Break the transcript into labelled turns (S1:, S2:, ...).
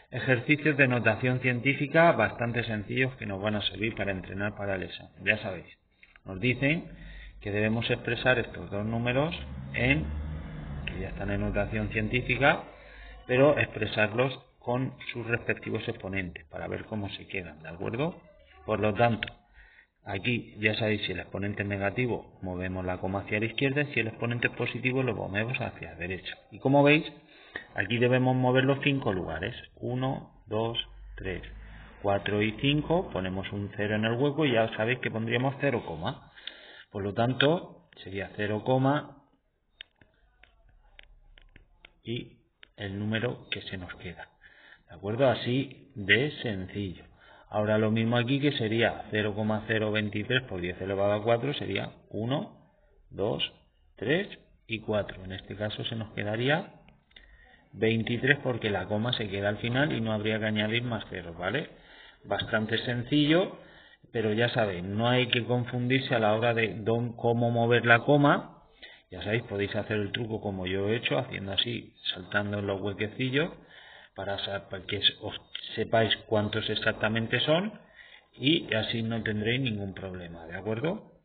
S1: Ejercicios de notación científica bastante sencillos que nos van a servir para entrenar para el examen. Ya sabéis, nos dicen que debemos expresar estos dos números que ya están en notación científica, pero expresarlos con sus respectivos exponentes para ver cómo se quedan, ¿de acuerdo? Por lo tanto, aquí ya sabéis, si el exponente es negativo, movemos la coma hacia la izquierda, y si el exponente es positivo, lo movemos hacia la derecha. Y como veis, aquí debemos mover los 5 lugares. 1, 2, 3, 4 y 5. Ponemos un 0 en el hueco y ya sabéis que pondríamos 0, por lo tanto, sería 0, y el número que se nos queda. ¿De acuerdo? Así de sencillo. Ahora lo mismo aquí, que sería 0,023 por 10 elevado a 4, sería 1, 2, 3 y 4. En este caso se nos quedaría 23 porque la coma se queda al final y no habría que añadir más ceros, ¿vale? Bastante sencillo, pero ya sabéis, no hay que confundirse a la hora de cómo mover la coma. Ya sabéis, podéis hacer el truco como yo he hecho, haciendo así, saltando en los huequecillos, para que os sepáis cuántos exactamente son, y así no tendréis ningún problema, ¿de acuerdo?